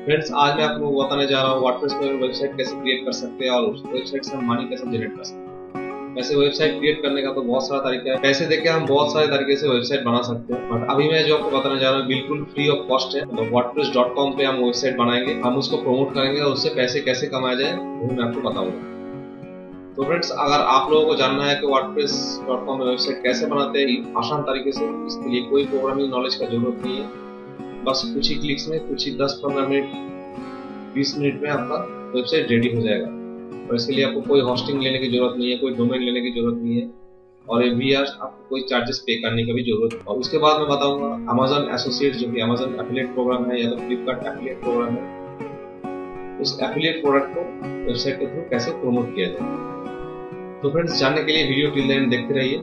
Friends, आज मैं आप लोगों को बताने जा रहा हूँ वर्डप्रेस में वेबसाइट कैसे क्रिएट कर सकते हैं और उस वेबसाइट से हम मनी कैसे जनरेट कर सकते हैं। वैसे वेबसाइट क्रिएट करने का तो बहुत सारा तरीका है, पैसे देके हम बहुत सारे तरीके से वेबसाइट बना सकते हैं, बट अभी मैं जो आपको बताने जा रहा हूँ बिल्कुल फ्री ऑफ कॉस्ट है। तो wordpress.com पे हम वेबसाइट बनाएंगे, हम उसको प्रमोट करेंगे और उससे पैसे कैसे कमाया जाए वो मैं आपको बताऊंगा। तो फ्रेंड्स, अगर आप लोगों को जानना है कि wordpress.com में वेबसाइट कैसे बनाते हैं आसान तरीके से, इसके लिए कोई प्रोग्रामिंग नॉलेज का जरूरत नहीं है। बस कुछ ही क्लिक्स में, कुछ ही 10-15 मिनट 20 मिनट में आपका वेबसाइट रेडी हो जाएगा। और इसके लिए आपको कोई होस्टिंग लेने की जरूरत नहीं है, कोई डोमेन लेने की जरूरत नहीं है, और एवरी ईयर आपको कोई चार्जेस पे करने की भी जरूरत है। और उसके बाद मैं बताऊंगा Amazon एसोसिएट, जो कि Amazon एफिलिएट प्रोग्राम है या तो फ्लिपकार्ट एफिलिएट प्रोग्राम है, उस एफिलिएट प्रोडक्ट को वेबसाइट के थ्रू कैसे प्रमोट किया जाए। तो फ्रेंड्स, जानने के लिए वीडियो टिल द एंड देखते रहिए।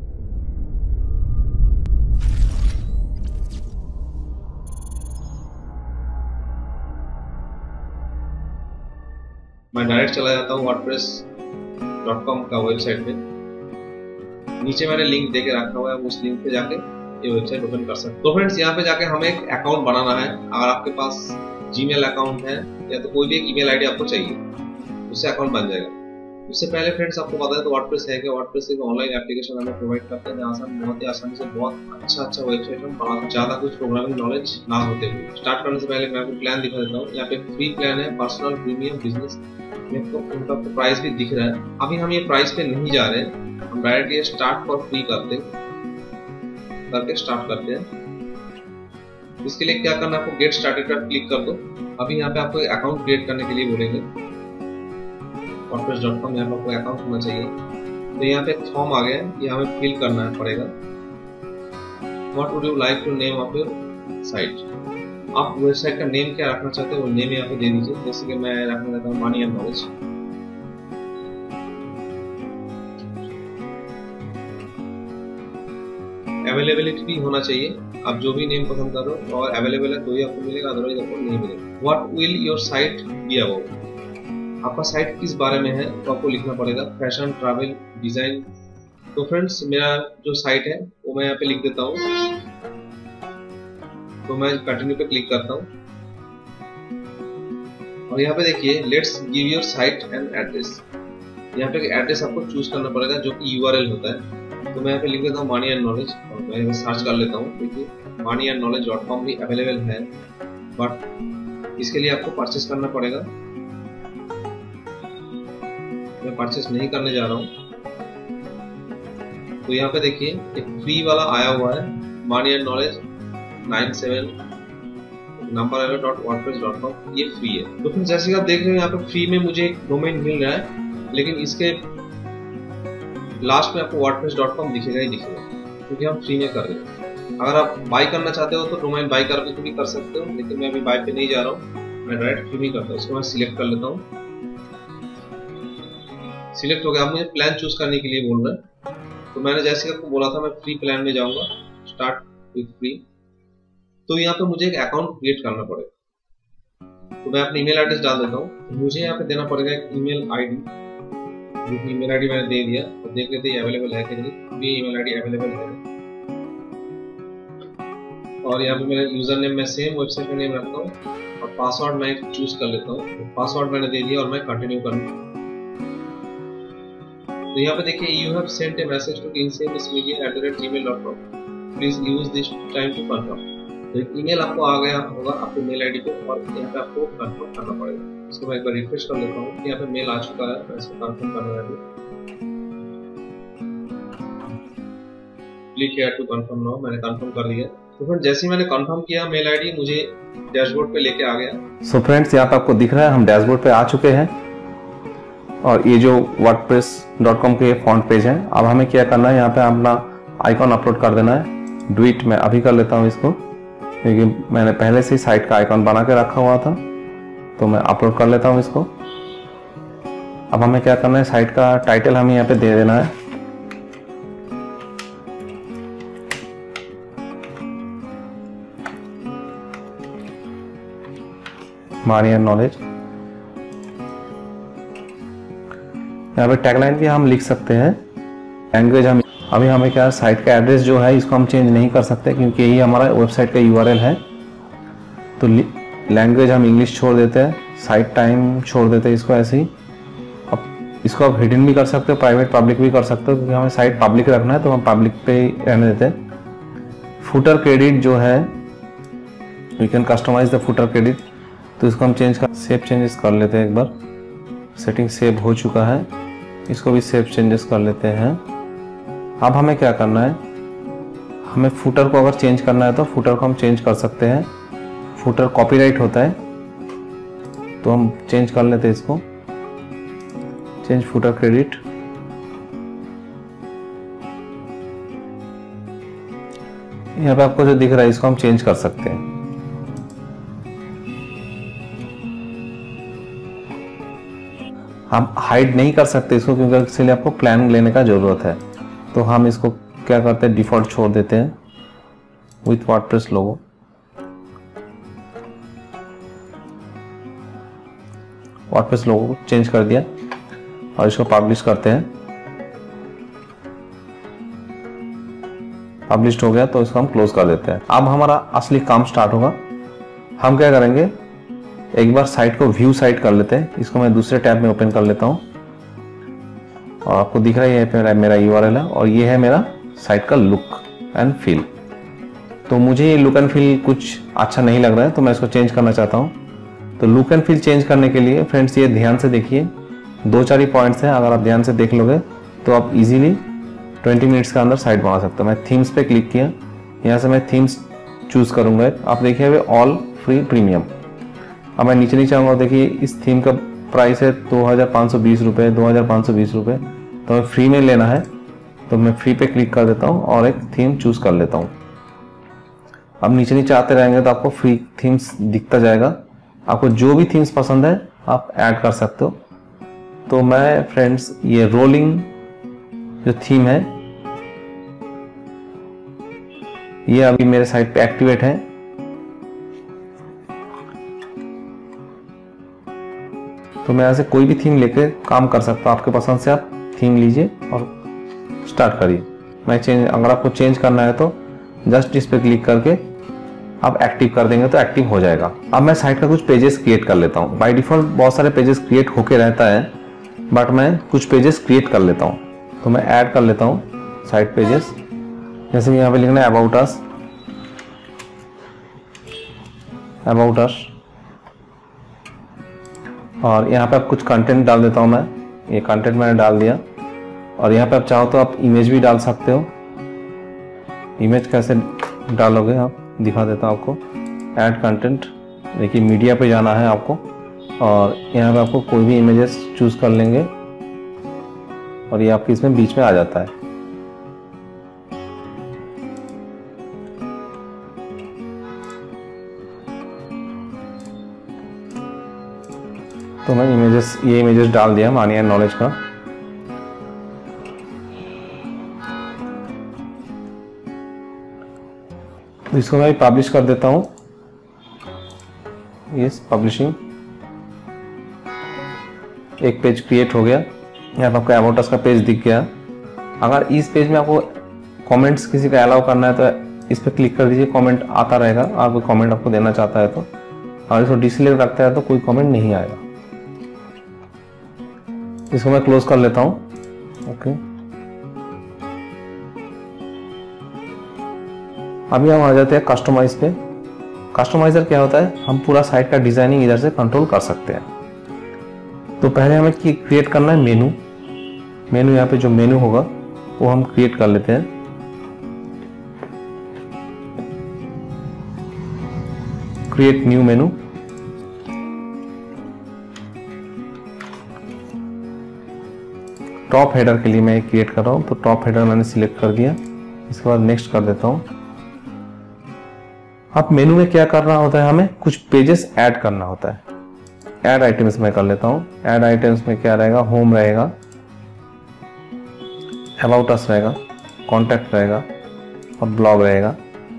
मैं डायरेक्ट चला जाता हूँ wordpress.com का वेबसाइट पे। नीचे मैंने लिंक देके रखा हुआ है, उस लिंक पे जाके ये वेबसाइट ओपन कर सकते हैं। तो फ्रेंड्स, यहाँ पे जाके हमें एक अकाउंट बनाना है। अगर आपके पास जीमेल अकाउंट है या तो कोई भी एक ईमेल आईडी आपको चाहिए, उससे अकाउंट बन जाएगा। उससे पहले फ्रेंड्स, आपको पता है तो वर्डप्रेस है क्या? वर्डप्रेस एक ऑनलाइन एप्लीकेशन हमें प्रोवाइड करते हैं जहाँ से हम बहुत ही आसानी से बहुत अच्छा वेबसाइट हम बना सकते हैं, ज्यादा कुछ प्रोग्रामिंग नॉलेज ना होते हुए। स्टार्ट करने से पहले मैं आपको प्लान दिखा देता हूँ। यहाँ पे फ्री प्लान है, पर्सनल, प्रीमियम, बिजनेस। उनका प्राइस भी दिख रहा है। अभी हम ये प्राइस पे नहीं जा रहे हैं, हम डायरेक्ट ये स्टार्ट फॉर फ्री करके स्टार्ट करते हैं। इसके लिए क्या करना है, आपको गेट स्टार्टेड पर क्लिक कर दो। अभी यहाँ पे आपको अकाउंट क्रिएट करने के लिए बोलेंगे। wordpress.com यहाँ पर आपको अकाउंट होना चाहिए। तो यहाँ पे फॉर्म आ गया है, ये हमें फिल करना पड़ेगा। What would you like to name of your site? आप वेबसाइट का नेम क्या रखना चाहते हैं वो नेम यहाँ पे दे दीजिए। जैसे कि मैं रखना चाहता हूँ मनी एंड नॉलेज। अवेलेबिलिटी भी होना चाहिए, आप जो भी नेम पसंद करो, और अवेलेबल है तो ही आपको मिलेगा, अदरवाइज आपको नहीं मिलेगा। What will your site be about? आपका साइट किस बारे में है तो आपको लिखना पड़ेगा। Fashion, travel, design. तो फ्रेंड्स, मेरा जो साइट है वो मैं यहाँ पे लिख देता हूँ। तो मैं कंटिन्यू पे क्लिक करता हूँ और यहाँ पे देखिए let's give your site and address. यहाँ पे एड्रेस आपको चूज करना पड़ेगा जो कि URL होता है। तो मैं यहाँ पे लिख देता हूँ मनी एंड नॉलेज और मैं यहाँ सर्च कर लेता हूँ। देखिए moneyanddnowledge.com भी अवेलेबल है, बट इसके लिए आपको परचेस करना पड़ेगा। मैं परचेस नहीं करने जा रहा हूँ। तो यहाँ पे देखिए एक फ्री वाला आया हुआ है, मनी एंड नॉलेज 97 number.wordpress.com, ये फ्री है। तो फिर जैसे आप देख रहे हैं यहाँ पे फ्री में मुझे एक डोमेन मिल रहा है, लेकिन इसके लास्ट में आपको wordpress.com दिखेगा ही दिखेगा, क्योंकि हम फ्री में कर रहे हैं। अगर आप बाय करना चाहते हो तो डोमेन बाय करके भी कर सकते हो, लेकिन मैं अभी बाय पे नहीं जा रहा हूँ, मैं डायरेक्ट फ्री में करता हूँ। इसको मैं सिलेक्ट कर लेता हूँ। सिलेक्ट हो गया। अब मुझे प्लान चूज करने के लिए बोल रहा है, तो मैंने जैसे आपको बोला था मैं फ्री प्लान में जाऊंगा, स्टार्ट विथ फ्री। तो यहाँ पे मुझे एक अकाउंट क्रिएट करना पड़ेगा। तो मैं अपनी ईमेल एड्रेस डाल देता हूँ। मुझे यहाँ पे देना पड़ेगा एक ईमेल आईडी, जो ईमेल आईडी मैंने दे दिया। और देख लेते हैं अवेलेबल है कि नहीं। ये ईमेल आईडी अवेलेबल है। और यहाँ पे मेरा यूजर नेम मैं सेम वेबसाइट का नेम रखता हूँ और पासवर्ड मैं चूज कर लेता हूँ। तो पासवर्ड मैंने दे दिया और मैं कंटिन्यू करूँ। तो यहाँ पे देखिए you have sent a message to insane@gmail.com, please use this time to confirm. तो एक ईमेल आपको आ गया होगा आपके मेल आईडी पे, और यहाँ पे आपको कंफर्म करना पड़ेगा। इसको मैं एक बार रिफ्रेश कर लेता हूँ। यहाँ पे मेल आ चुका है, मैं इसको कंफर्म करना है। Click here to confirm now, मैंने कंफर्म कर दिया। तो फ्रेंड्स, जैसे ही मैंने कंफर्म किया, मेल आईडी मुझे डैशबोर्ड पे लेके आ गया। सो फ्रेंड्स, यहाँ पे आपको दिख रहा है हम डैशबोर्ड पे आ चुके हैं और ये जो wordpress.com के फॉन्ट पेज है। अब हमें क्या करना है, यहाँ पे अपना आइकॉन अपलोड कर देना है। डू इट मैं अभी कर लेता हूँ इसको, क्योंकि मैंने पहले से ही साइट का आइकॉन बना के रखा हुआ था। तो मैं अपलोड कर लेता हूँ इसको। अब हमें क्या करना है, साइट का टाइटल हमें यहाँ पे दे देना है। Money and knowledge. यहाँ पे टैगलाइन भी हम लिख सकते हैं। लैंग्वेज हम अभी हमें क्या, साइट का एड्रेस जो है इसको हम चेंज नहीं कर सकते, क्योंकि यही हमारा वेबसाइट का URL है। तो लैंग्वेज हम इंग्लिश छोड़ देते हैं, साइट टाइम छोड़ देते हैं इसको ऐसे ही। अब इसको आप हिडन भी कर सकते हो, प्राइवेट पब्लिक भी कर सकते हो, क्योंकि हमें साइट पब्लिक रखना है तो हम पब्लिक पे ही रहने देते हैं। फुटर क्रेडिट जो है, we can customise the footer credit, तो इसको हम सेव चेंजेस कर लेते हैं एक बार। सेटिंग सेव हो चुका है, इसको भी सेव चेंजेस कर लेते हैं। अब हमें क्या करना है, हमें फुटर को अगर चेंज करना है तो फुटर को हम चेंज कर सकते हैं। फुटर कॉपीराइट होता है तो हम चेंज कर लेते हैं इसको, चेंज फुटर क्रेडिट। यहाँ पे आपको जो दिख रहा है इसको हम चेंज कर सकते हैं। हम हाइड नहीं कर सकते इसको, क्योंकि इसलिए आपको प्लान लेने का जरूरत है। तो हम इसको क्या करते हैं, डिफॉल्ट छोड़ देते हैं with WordPress logo. WordPress logo को चेंज कर दिया और इसको पब्लिश करते हैं। पब्लिश हो गया तो इसको हम क्लोज कर देते हैं। अब हमारा असली काम स्टार्ट होगा। हम क्या करेंगे, एक बार साइट को व्यू साइट कर लेते हैं। इसको मैं दूसरे टैब में ओपन कर लेता हूं और आपको दिख रहा है ये मेरा URL है और ये है मेरा साइट का लुक एंड फील। तो मुझे ये लुक एंड फील कुछ अच्छा नहीं लग रहा है तो मैं इसको चेंज करना चाहता हूँ। तो लुक एंड फील चेंज करने के लिए फ्रेंड्स ये ध्यान से देखिए, 2-4 ही पॉइंट्स हैं। अगर आप ध्यान से देख लोगे तो आप इजीली 20 मिनट्स के अंदर साइट बना सकते हो। मैं थीम्स पे क्लिक किया, यहाँ से मैं थीम्स चूज करूंगा। आप देखिए हुए ऑल फ्री प्रीमियम। अब मैं नीचे नहीं चाहूँगा, देखिए इस थीम का प्राइस है 2520 रुपये, 2520 रुपये। तो हमें फ्री में लेना है तो मैं फ्री पे क्लिक कर देता हूँ और एक थीम चूज कर लेता हूँ। अब नीचे नीचे आते रहेंगे तो आपको फ्री थीम्स दिखता जाएगा। आपको जो भी थीम्स पसंद है आप ऐड कर सकते हो। तो मैं फ्रेंड्स ये रोलिंग जो थीम है ये अभी मेरे साइट पे एक्टिवेट है। तो मैं यहाँ से कोई भी थीम लेकर काम कर सकता हूँ। आपके पसंद से आप थीम लीजिए और स्टार्ट करिए। अगर आपको चेंज करना है तो जस्ट इस पे क्लिक करके आप एक्टिव कर देंगे तो एक्टिव हो जाएगा। अब मैं साइट का कुछ पेजेस क्रिएट कर लेता हूँ। बाय डिफॉल्ट बहुत सारे पेजेस क्रिएट होके रहता है, बट मैं कुछ पेजेस क्रिएट कर लेता हूँ। तो मैं ऐड कर लेता हूँ साइट पेजेस। जैसे कि यहाँ पे लिखना है अबाउट अस, अबाउट अस, और यहाँ पे आप कुछ कंटेंट डाल देता हूँ मैं। ये कंटेंट मैंने डाल दिया और यहाँ पे आप चाहो तो आप इमेज भी डाल सकते हो। इमेज कैसे डालोगे आप दिखा देता हूँ आपको। ऐड कंटेंट, देखिए मीडिया पे जाना है आपको और यहाँ पे आपको कोई भी इमेजेस चूज कर लेंगे और ये आपके इसमें बीच में आ जाता है। तो मैं ये इमेजेस डाल दिया मानिए नॉलेज का। तो इसको मैं पब्लिश कर देता हूं। Yes, publishing. एक पेज क्रिएट हो गया। यहाँ पर आपका अबाउट अस का पेज दिख गया। अगर इस पेज में आपको कमेंट्स किसी का अलाउ करना है तो इस पर क्लिक कर दीजिए, कमेंट आता रहेगा। आप कोई कमेंट आपको देना चाहता है तो, और इसको डिसलेक्ट रखता है तो कोई कमेंट नहीं आएगा। इसको मैं क्लोज कर लेता हूं। ओके, अभी हम आ जाते हैं कस्टमाइज पे। कस्टमाइजर क्या होता है, हम पूरा साइट का डिजाइनिंग इधर से कंट्रोल कर सकते हैं। तो पहले हमें क्रिएट करना है मेनू। यहाँ पे जो मेनू होगा वो हम क्रिएट कर लेते हैं। Create new menu. Top header के लिए मैं क्रिएट कर रहा हूं, तो टॉप हेडर मैंने सिलेक्ट कर दिया। इसके बाद नेक्स्ट कर देता हूं। अब मेनू में क्या करना होता है, हमें कुछ पेजेस ऐड करना होता है। ऐड आइटम्स में कर लेता हूं। ऐड आइटम्स में क्या रहेगा, होम रहेगा, अबाउट अस रहेगा, कॉन्टैक्ट रहेगा और ब्लॉग रहेगा।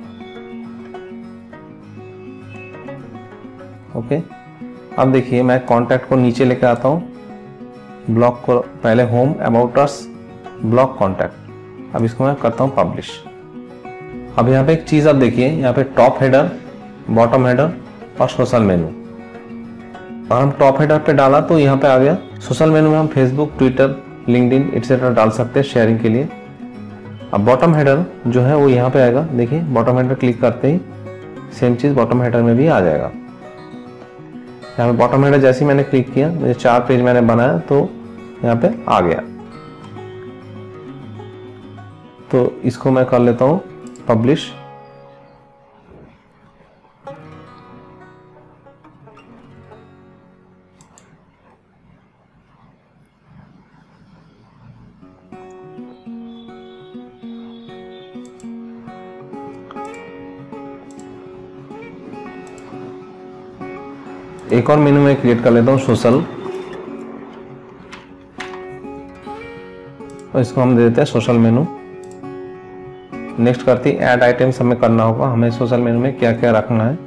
ओके, अब देखिए मैं कॉन्टैक्ट को नीचे लेके आता हूं, ब्लॉग को पहले home, about us, blog, contact. अब इसको मैं करता हूं पब्लिश। अब यहाँ पे एक चीज आप देखिए, यहाँ पे टॉप हेडर, बॉटम हेडर और सोशल मेनू। और हम टॉप हेडर पे डाला तो यहाँ पे आ गया। सोशल मेनू में हम फेसबुक, ट्विटर, लिंक्डइन एटसेट्रा डाल सकते हैं शेयरिंग के लिए। अब बॉटम हेडर जो है वो यहाँ पे आएगा। देखिए बॉटम हेडर क्लिक करते ही सेम चीज बॉटम हेडर में भी आ जाएगा। यहाँ पे बॉटम हेडर जैसे ही मैंने क्लिक किया, मुझे 4 पेज मैंने बनाया तो यहाँ पे आ गया। तो इसको मैं कर लेता हूँ पब्लिश। एक और मेनू में क्रिएट कर लेता हूँ सोशल, और इसको हम दे देते हैं सोशल मेनू। नेक्स्ट करती ऐड आइटम्स हमें करना होगा, हमें सोशल मेनू में क्या क्या रखना है।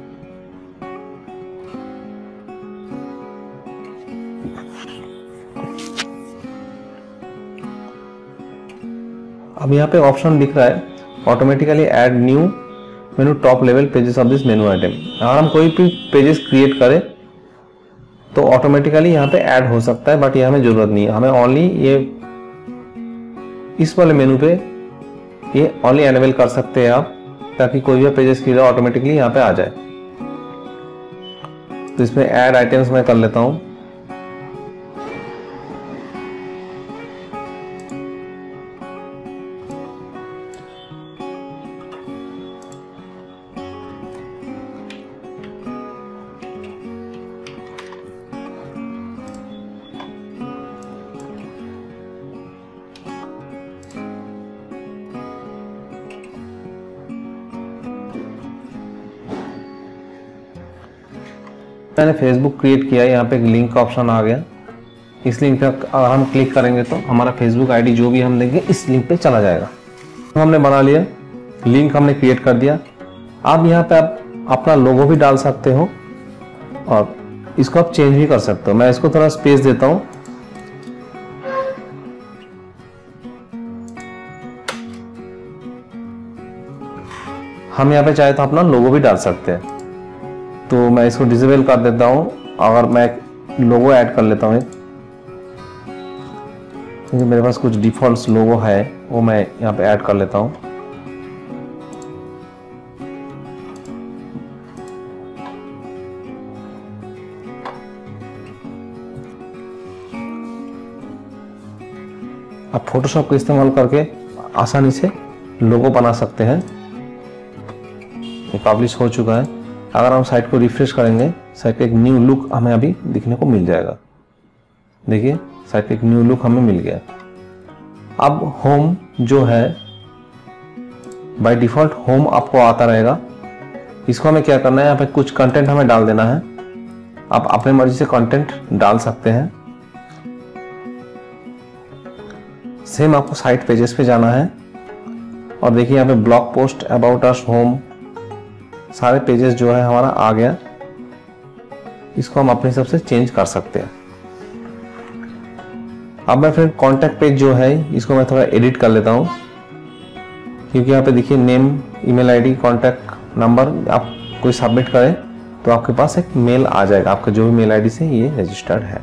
अब यहाँ पे ऑप्शन दिख रहा है automatically add new menu top level pages of this menu item. अगर हम कोई भी पेजेस क्रिएट करें तो ऑटोमेटिकली यहाँ पे ऐड हो सकता है, बट ये हमें जरूरत नहीं है। हमें ओनली ये इस वाले मेनू पे ये ओनली एनेबल कर सकते हैं आप, ताकि कोई भी पेजेस क्रिएट ऑटोमेटिकली यहाँ पे आ जाए। तो इसमें ऐड आइटम्स मैं कर लेता हूँ। मैंने फेसबुक क्रिएट किया, यहाँ पे एक लिंक का ऑप्शन आ गया। इस लिंक पे अगर हम क्लिक करेंगे तो हमारा फेसबुक आईडी जो भी हम देंगे इस लिंक पे चला जाएगा। हमने बना लिया, लिंक हमने क्रिएट कर दिया। आप यहाँ पे आप अपना लोगो भी डाल सकते हो और इसको आप चेंज भी कर सकते हो। मैं इसको थोड़ा स्पेस देता हूँ। हम यहाँ पे चाहे तो अपना लोगो भी डाल सकते हैं, तो मैं इसको डिसेबल कर देता हूँ। अगर मैं लोगो ऐड कर लेता हूँ, क्योंकि मेरे पास कुछ डिफॉल्ट लोगो है वो मैं यहाँ पे ऐड कर लेता हूँ। आप फोटोशॉप का इस्तेमाल करके आसानी से लोगो बना सकते हैं। ये पब्लिश हो चुका है। अगर हम साइट को रिफ्रेश करेंगे, साइट का एक न्यू लुक हमें अभी दिखने को मिल जाएगा। देखिए साइट का एक न्यू लुक हमें मिल गया। अब होम जो है बाय डिफॉल्ट होम आपको आता रहेगा। इसको हमें क्या करना है, यहाँ पे कुछ कंटेंट हमें डाल देना है। आप अपने मर्जी से कंटेंट डाल सकते हैं। सेम आपको साइट पेजेस पे जाना है और देखिए यहाँ पे blog post, about us, home, सारे पेजेस जो है हमारा आ गया। इसको हम अपने हिसाब से चेंज कर सकते हैं। अब मैं फिर कॉन्टैक्ट पेज जो है इसको मैं थोड़ा एडिट कर लेता हूँ, क्योंकि यहाँ पे देखिए name, email ID, contact number आप कोई सबमिट करें तो आपके पास एक मेल आ जाएगा, आपका जो भी मेल आईडी से ये रजिस्टर्ड है।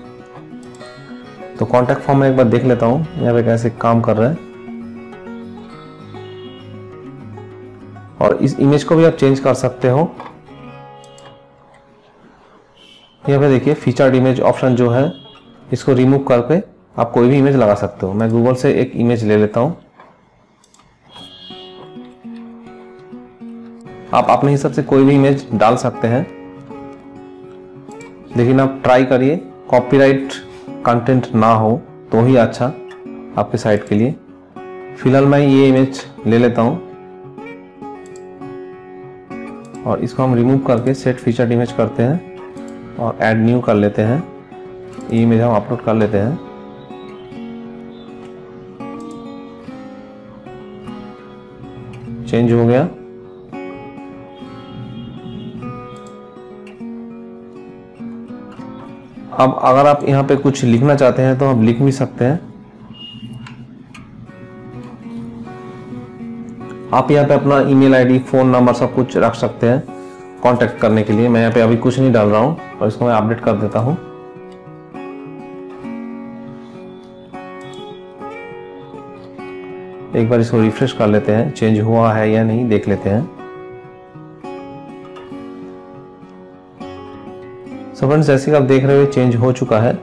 तो कॉन्टैक्ट फॉर्म में एक बार देख लेता हूँ यहाँ पे कैसे काम कर रहा है। और इस इमेज को भी आप चेंज कर सकते हो। यहाँ पे देखिए फीचर्ड इमेज ऑप्शन जो है इसको रिमूव करके आप कोई भी इमेज लगा सकते हो। मैं गूगल से एक इमेज ले लेता हूँ। आप अपने हिसाब से कोई भी इमेज डाल सकते हैं, लेकिन आप ट्राई करिए कॉपीराइट कंटेंट ना हो तो ही अच्छा आपके साइट के लिए। फिलहाल मैं ये इमेज ले लेता हूँ और इसको हम रिमूव करके सेट फीचर्ड इमेज करते हैं और ऐड न्यू कर लेते हैं। ये इमेज हम अपलोड कर लेते हैं। चेंज हो गया। अब अगर आप यहाँ पे कुछ लिखना चाहते हैं तो आप लिख भी सकते हैं। आप यहाँ पे अपना ईमेल आईडी, फोन नंबर सब कुछ रख सकते हैं कांटेक्ट करने के लिए। मैं यहाँ पे अभी कुछ नहीं डाल रहा हूँ और इसको मैं अपडेट कर देता हूँ। एक बार इसको रिफ्रेश कर लेते हैं, चेंज हुआ है या नहीं देख लेते हैं। सो फ्रेंड्स, जैसे कि आप देख रहे हो चेंज हो चुका है।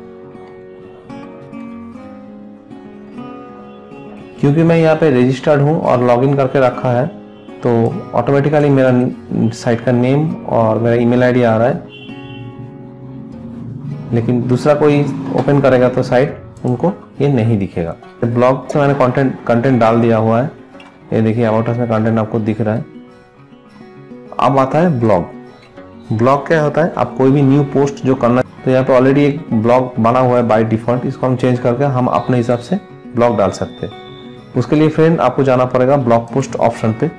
क्योंकि मैं यहाँ पे रजिस्टर्ड हूँ और लॉगिन करके रखा है, तो ऑटोमेटिकली मेरा साइट का नेम और मेरा ईमेल आईडी आ रहा है। लेकिन दूसरा कोई ओपन करेगा तो साइट, उनको ये नहीं दिखेगा। ब्लॉग से मैंने कंटेंट डाल दिया हुआ है। ये देखिए अबाउट अस में कंटेंट आपको दिख रहा है। अब आता है ब्लॉग। ब्लॉग क्या होता है, आप कोई भी न्यू पोस्ट जो करना, तो यहाँ पे ऑलरेडी एक ब्लॉग बना हुआ है बाय डिफॉल्ट। इसको हम चेंज करके हम अपने हिसाब से ब्लॉग डाल सकते हैं। उसके लिए फ्रेंड आपको जाना पड़ेगा ब्लॉग पोस्ट ऑप्शन पे,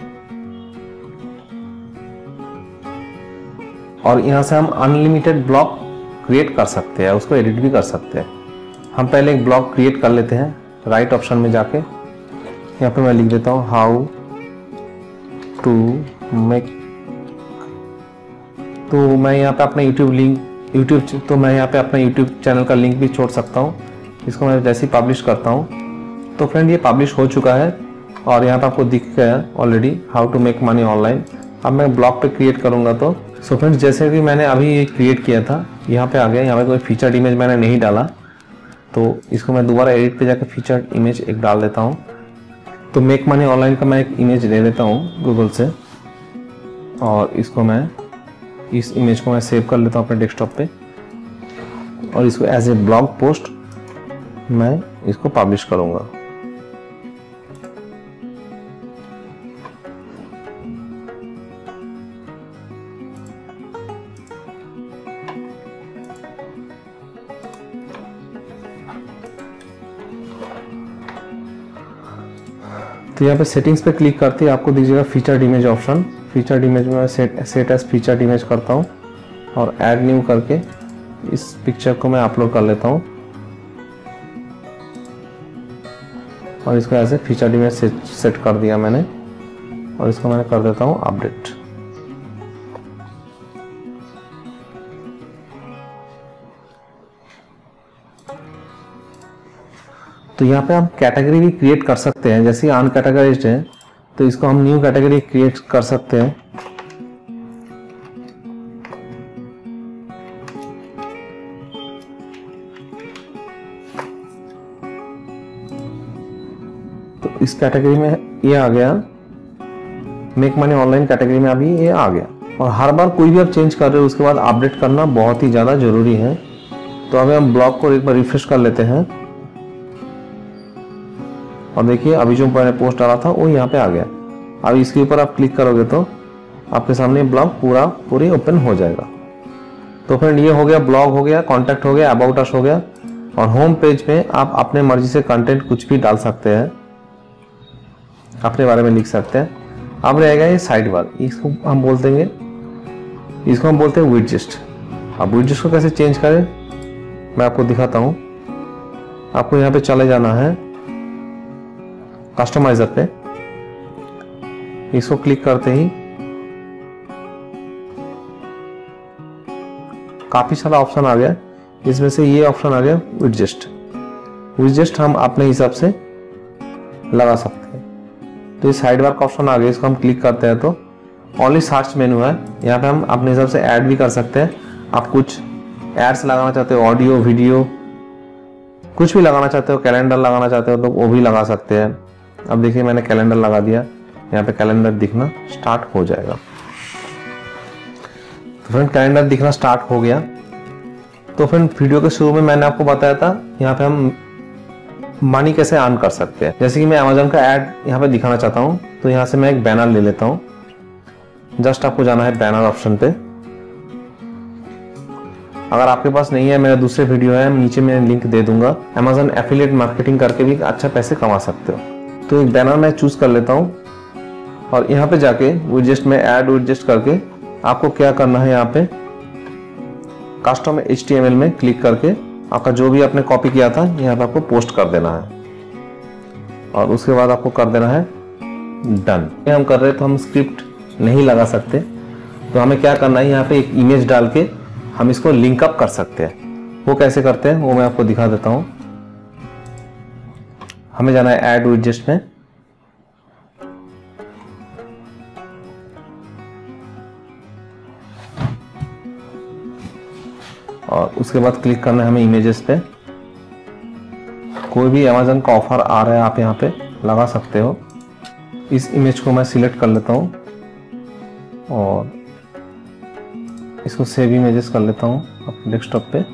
और यहाँ से हम अनलिमिटेड ब्लॉग क्रिएट कर सकते हैं, उसको एडिट भी कर सकते हैं। हम पहले एक ब्लॉग क्रिएट कर लेते हैं। राइट ऑप्शन में जाके यहाँ पे मैं लिख देता हूँ हाउ टू मेक। तो मैं यहाँ पे अपना यूट्यूब चैनल का लिंक भी छोड़ सकता हूँ। इसको मैं जैसे ही पब्लिश करता हूँ तो फ्रेंड ये पब्लिश हो चुका है और यहाँ पे आपको दिख गया already how to make money online. अब मैं ब्लॉग पे क्रिएट करूँगा तो सो फ्रेंड्स, जैसे कि मैंने अभी ये क्रिएट किया था, यहाँ पे आ गया। यहाँ पे कोई फीचर्ड इमेज मैंने नहीं डाला, तो इसको मैं दोबारा एडिट पे जाकर फीचर्ड इमेज एक डाल देता हूँ। तो मेक मनी ऑनलाइन का मैं एक इमेज ले लेता हूँ गूगल से, और इसको मैं इस इमेज को मैं सेव कर लेता हूँ अपने डेस्कटॉप पे, और इसको एज ए ब्लॉग पोस्ट मैं इसको पब्लिश करूँगा। तो यहाँ पे सेटिंग्स पे क्लिक करते ही आपको दीजिएगा featured image option. Featured image में मैं सेट एज फीचर्ड इमेज करता हूँ और ऐड न्यू करके इस पिक्चर को मैं अपलोड कर लेता हूँ, और इसको ऐसे फीचर्ड इमेज सेट कर दिया मैंने, और इसको मैंने कर देता हूँ अपडेट। तो यहाँ पे हम कैटेगरी भी क्रिएट कर सकते हैं। जैसे अनकैटेगराइज्ड है तो इसको हम न्यू कैटेगरी क्रिएट कर सकते हैं। तो इस कैटेगरी में ये आ गया, मेक मनी ऑनलाइन कैटेगरी में अभी ये आ गया। और हर बार कोई भी आप चेंज कर रहे हो उसके बाद अपडेट करना बहुत ही ज़्यादा जरूरी है। तो अभी हम ब्लॉग को एक बार रिफ्रेश कर लेते हैं, और देखिए अभी जो मैंने पोस्ट डाला था वो यहाँ पे आ गया। अब इसके ऊपर आप क्लिक करोगे तो आपके सामने ब्लॉग पूरी ओपन हो जाएगा। तो फ्रेंड ये हो गया, ब्लॉग हो गया, कॉन्टैक्ट हो गया, अबाउट अस हो गया, और होम पेज पे आप अपने मर्जी से कंटेंट कुछ भी डाल सकते हैं, अपने बारे में लिख सकते हैं। अब रहेगा ये साइड बार, इसको हम बोलते हैं विडजेट। अब विडजेट को कैसे चेंज करें मैं आपको दिखाता हूँ। आपको यहाँ पे चले जाना है कस्टमाइजर पे, इसको क्लिक करते ही काफी सारा ऑप्शन आ गया। इसमें से ये ऑप्शन आ गया विडजेट हम अपने हिसाब से लगा सकते हैं। तो ये साइड बार का ऑप्शन आ गया, इसको हम क्लिक करते हैं तो ओनली सर्च मेनू है। यहाँ पे हम अपने हिसाब से ऐड भी कर सकते हैं। आप कुछ एड्स लगाना चाहते हो, ऑडियो वीडियो कुछ भी लगाना चाहते हो, कैलेंडर लगाना चाहते हो तो वो भी लगा सकते हैं। अब देखिए मैंने कैलेंडर लगा दिया, यहाँ पे कैलेंडर दिखना स्टार्ट हो जाएगा। तो फ्रेंड कैलेंडर दिखना स्टार्ट हो गया। तो फ्रेंड वीडियो के शुरू में मैंने आपको बताया था यहाँ पे हम मनी कैसे अर्न कर सकते हैं। जैसे कि मैं अमेजन का ऐड यहाँ पे दिखाना चाहता हूँ, तो यहाँ से मैं एक बैनर ले लेता हूँ। जस्ट आपको जाना है बैनर ऑप्शन पे। अगर आपके पास नहीं है, मेरा दूसरे वीडियो है, नीचे मैं लिंक दे दूंगा। अमेजन एफिलिएट मार्केटिंग करके भी अच्छा पैसे कमा सकते हो। तो एक बैनर मैं चूज कर लेता हूँ, और यहाँ पे जाके विडजेट में ऐड विडजेट करके आपको क्या करना है, यहाँ पे कस्टम HTML में क्लिक करके आपका जो भी आपने कॉपी किया था यहाँ पे आपको पोस्ट कर देना है, और उसके बाद आपको कर देना है डन। हम कर रहे तो हम स्क्रिप्ट नहीं लगा सकते, तो हमें क्या करना है, यहाँ पे एक इमेज डाल के हम इसको लिंक अप कर सकते हैं। वो कैसे करते हैं वो मैं आपको दिखा देता हूँ। हमें जाना है ऐड विडजेट में, और उसके बाद क्लिक करना है हमें इमेजेस पे। कोई भी अमेज़न का ऑफर आ रहा है आप यहाँ पे लगा सकते हो। इस इमेज को मैं सिलेक्ट कर लेता हूँ और इसको सेव इमेजेस कर लेता हूँ अपने डेस्कटॉप पे।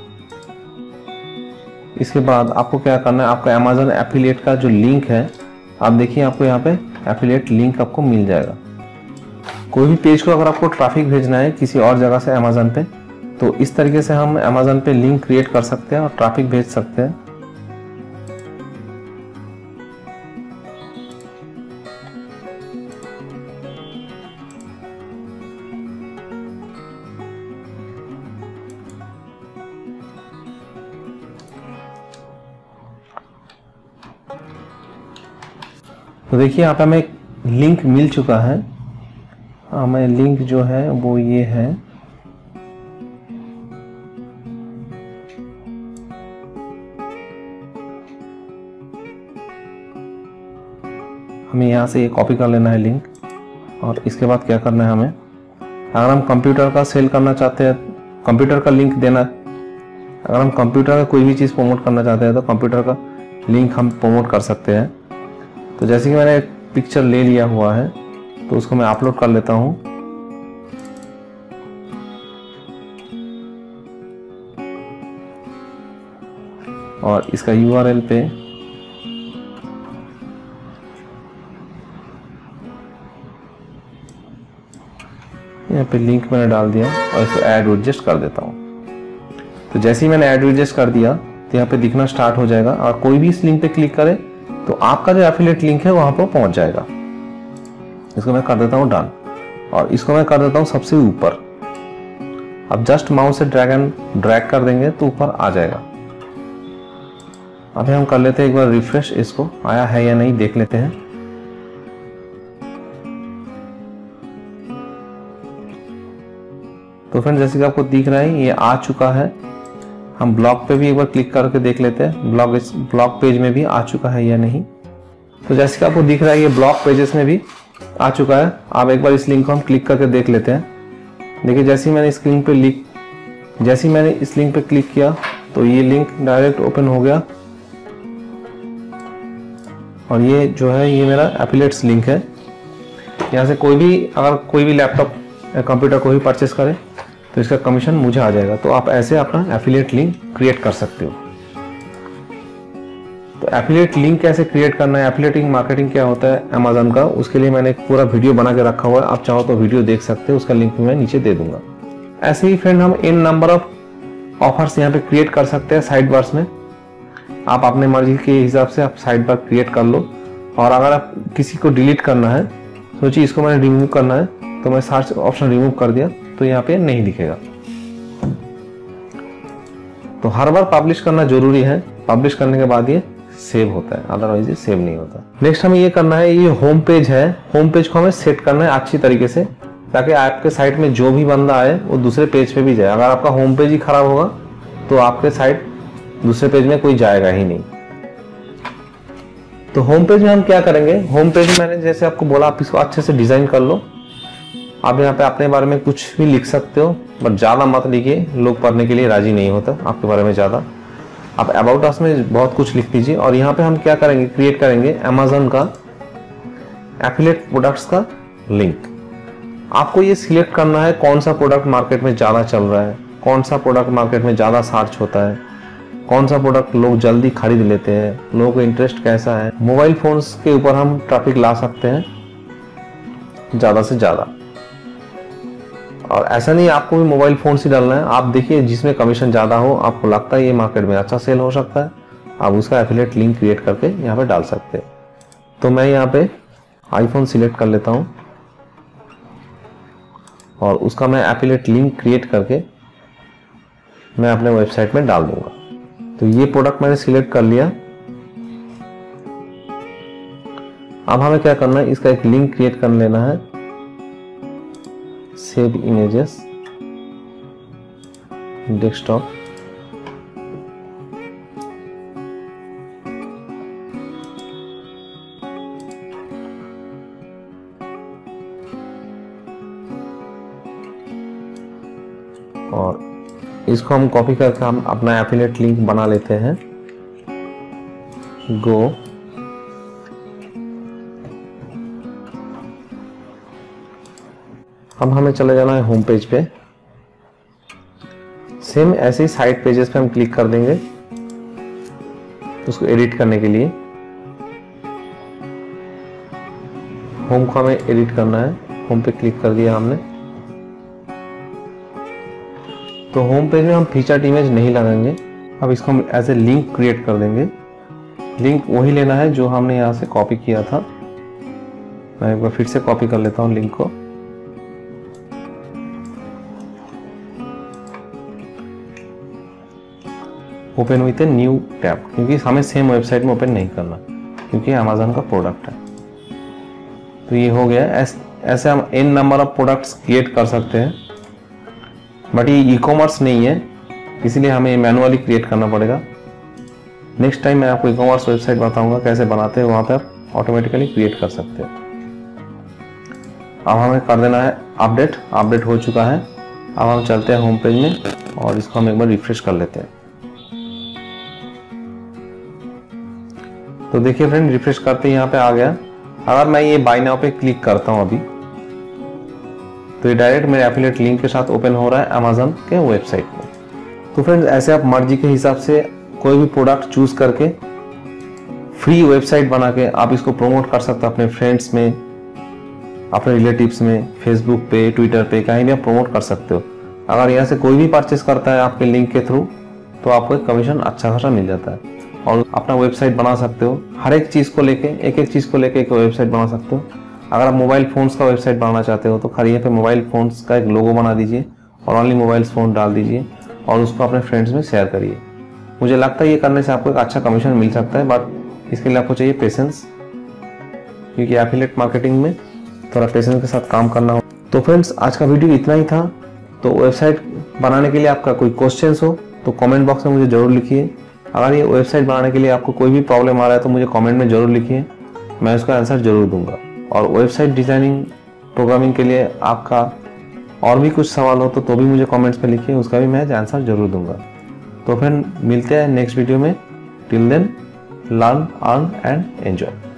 इसके बाद आपको क्या करना है, आपका अमेज़न एफिलिएट का जो लिंक है, आप देखिए आपको यहाँ पे एफिलिएट लिंक आपको मिल जाएगा। कोई भी पेज को अगर आपको ट्रैफिक भेजना है किसी और जगह से अमेज़न पे, तो इस तरीके से हम अमेज़न पे लिंक क्रिएट कर सकते हैं और ट्रैफिक भेज सकते हैं। तो देखिए यहाँ पे हमें लिंक मिल चुका है। हमें लिंक जो है वो ये है, हमें यहाँ से ये कॉपी कर लेना है लिंक। और इसके बाद क्या करना है हमें, अगर हम कंप्यूटर का सेल करना चाहते हैं, कंप्यूटर का लिंक देना, अगर हम कंप्यूटर का कोई भी चीज़ प्रमोट करना चाहते हैं तो कंप्यूटर का लिंक हम प्रमोट कर सकते हैं। तो जैसे कि मैंने एक पिक्चर ले लिया हुआ है तो उसको मैं अपलोड कर लेता हूँ। और इसका URL पे यहाँ पे लिंक मैंने डाल दिया और इसको ऐड एडजस्ट कर देता हूँ। तो जैसे ही मैंने ऐड एडजस्ट कर दिया तो यहाँ पे दिखना स्टार्ट हो जाएगा, और कोई भी इस लिंक पे क्लिक करे तो आपका जो एफिलिएट लिंक है वहां पर पहुंच जाएगा। इसको मैं कर देता हूँ डन, और इसको मैं कर देता हूँ सबसे ऊपर। अब जस्ट माउस से ड्रैग कर देंगे तो ऊपर आ जाएगा। अभी हम कर लेते हैं एक बार रिफ्रेश, इसको आया है या नहीं देख लेते हैं। तो फ्रेंड जैसे कि आपको दिख रहा है ये आ चुका है। हम ब्लॉग पे भी एक बार क्लिक करके देख लेते हैं ब्लॉग पेज में भी आ चुका है या नहीं। तो जैसे कि आपको दिख रहा है ये ब्लॉग पेजेस में भी आ चुका है। आप एक बार इस लिंक को हम क्लिक करके देख लेते हैं। देखिए जैसे ही मैंने इस लिंक पे क्लिक किया तो ये लिंक डायरेक्ट ओपन हो गया, और ये जो है ये मेरा एफिलिएट्स लिंक है। यहाँ से अगर कोई भी लैपटॉप या कंप्यूटर को भी परचेस करे तो इसका कमीशन मुझे आ जाएगा। तो आप ऐसे अपना एफिलिएट लिंक क्रिएट कर सकते हो। तो एफिलिएट लिंक कैसे क्रिएट करना है, एफिलिएट मार्केटिंग क्या होता है अमेज़न का, उसके लिए मैंने एक पूरा वीडियो बना के रखा हुआ है। आप चाहो तो वीडियो देख सकते हो, उसका लिंक मैं नीचे दे दूंगा। ऐसे ही फ्रेंड हम इन नंबर ऑफ ऑफर्स यहाँ पे क्रिएट कर सकते हैं साइड बार्स में। आप अपने मर्जी के हिसाब से आप साइड बार क्रिएट कर लो। और अगर आप किसी को डिलीट करना है, सोचिए इसको मैंने रिमूव करना है तो मैं सर्च ऑप्शन रिमूव कर दिया तो यहाँ पे नहीं दिखेगा। तो हर बार पब्लिश करना जरूरी है, पब्लिश करने के बाद ये सेव होता है, अदरवाइज ये सेव नहीं होता। नेक्स्ट हमें ये करना है, ये होम पेज है, होम पेज को हमें सेट करना है अच्छी तरीके से, ताकि आपके साइट में जो भी बंदा आए वो दूसरे पेज पे भी जाए। अगर आपका होम पेज ही खराब होगा तो आपके साइट दूसरे पेज में कोई जाएगा ही नहीं। तो होम पेज में हम क्या करेंगे, होम पेज में मैंने जैसे आपको बोला आप इसको अच्छे से डिजाइन कर लो। आप यहाँ पे अपने बारे में कुछ भी लिख सकते हो, बट ज़्यादा मत लिखिए, लोग पढ़ने के लिए राजी नहीं होता आपके बारे में ज़्यादा। आप अबाउट अस में बहुत कुछ लिख दीजिए। और यहाँ पे हम क्या करेंगे, क्रिएट करेंगे अमेज़न का एफिलिएट प्रोडक्ट्स का लिंक। आपको ये सिलेक्ट करना है कौन सा प्रोडक्ट मार्केट में ज़्यादा चल रहा है, कौन सा प्रोडक्ट मार्केट में ज़्यादा सर्च होता है, कौन सा प्रोडक्ट लोग जल्दी खरीद लेते हैं, लोगों का इंटरेस्ट कैसा है। मोबाइल फोन्स के ऊपर हम ट्रैफिक ला सकते हैं ज़्यादा से ज़्यादा। और ऐसा नहीं आपको भी मोबाइल फोन से डालना है, आप देखिए जिसमें कमीशन ज़्यादा हो, आपको लगता है ये मार्केट में अच्छा सेल हो सकता है, आप उसका एफिलिएट लिंक क्रिएट करके यहाँ पे डाल सकते हैं। तो मैं यहाँ पे आईफोन सिलेक्ट कर लेता हूँ और उसका मैं एफिलिएट लिंक क्रिएट करके मैं अपने वेबसाइट में डाल दूंगा। तो ये प्रोडक्ट मैंने सिलेक्ट कर लिया। अब हमें क्या करना है, इसका एक लिंक क्रिएट कर लेना है। सेव इमेजेस, डेस्कटॉप, और इसको हम कॉपी करके हम अपना एफिलिएट लिंक बना लेते हैं। गो, अब हमें चले जाना है होम पेज पे। सेम ऐसे ही साइड पेजेस पे हम क्लिक कर देंगे उसको एडिट करने के लिए। होम को हमें एडिट करना है, होम पे क्लिक कर दिया हमने। तो होम पेज में हम फीचर्ड इमेज नहीं लगाएंगे, अब इसको हम एज ए लिंक क्रिएट कर देंगे। लिंक वही लेना है जो हमने यहाँ से कॉपी किया था। मैं एक बार फिर से कॉपी कर लेता हूँ लिंक को। Open with a new tab, क्योंकि हमें सेम वेबसाइट में ओपन नहीं करना, क्योंकि अमेज़न का प्रोडक्ट है। तो ये हो गया। ऐसे हम n number of products create कर सकते हैं, बट ये ई कॉमर्स नहीं है, इसलिए हमें मैनुअली क्रिएट करना पड़ेगा। नेक्स्ट टाइम मैं आपको ई कॉमर्स वेबसाइट बताऊंगा कैसे बनाते हैं, वहाँ पे आप ऑटोमेटिकली क्रिएट कर सकते हैं। अब हमें कर देना है अपडेट। अपडेट हो चुका है। अब हम चलते हैं होम पेज में और इसको हम एक बार रिफ्रेश कर लेते हैं। तो देखिए फ्रेंड, रिफ्रेश करते ही यहाँ पे आ गया। अगर मैं ये बाय नाउ पे क्लिक करता हूँ अभी, तो ये डायरेक्ट मेरे एफिलिएट लिंक के साथ ओपन हो रहा है अमेज़न के वेबसाइट में। तो फ्रेंड्स, ऐसे आप मर्जी के हिसाब से कोई भी प्रोडक्ट चूज करके फ्री वेबसाइट बना के आप इसको प्रमोट कर सकते हो अपने फ्रेंड्स में, अपने रिलेटिव्स में, फेसबुक पे, ट्विटर पे, कहीं भी आप प्रमोट कर सकते हो। अगर यहाँ से कोई भी परचेस करता है आपके लिंक के थ्रू, तो आपको एक कमीशन अच्छा खासा मिल जाता है और अपना वेबसाइट बना सकते हो। हर एक चीज़ को लेके, एक चीज़ को लेके एक वेबसाइट बना सकते हो। अगर आप मोबाइल फ़ोन्स का वेबसाइट बनाना चाहते हो तो खाली यहाँ पे मोबाइल फ़ोन्स का एक लोगो बना दीजिए और ओनली मोबाइल फ़ोन डाल दीजिए और उसको अपने फ्रेंड्स में शेयर करिए। मुझे लगता है ये करने से आपको एक अच्छा कमीशन मिल सकता है, बट इसके लिए आपको चाहिए पेशेंस, क्योंकि एफिलिएट मार्केटिंग में थोड़ा पेशेंस के साथ काम करना हो। तो फ्रेंड्स, आज का वीडियो इतना ही था। तो वेबसाइट बनाने के लिए आपका कोई क्वेश्चन हो तो कमेंट बॉक्स में मुझे ज़रूर लिखिए। अगर ये वेबसाइट बनाने के लिए आपको कोई भी प्रॉब्लम आ रहा है तो मुझे कमेंट में ज़रूर लिखिए, मैं उसका आंसर ज़रूर दूंगा। और वेबसाइट डिज़ाइनिंग, प्रोग्रामिंग के लिए आपका और भी कुछ सवाल हो तो भी मुझे कमेंट्स में लिखिए, उसका भी मैं आंसर ज़रूर दूंगा। तो फिर मिलते हैं नेक्स्ट वीडियो में। Till then, learn, earn and enjoy.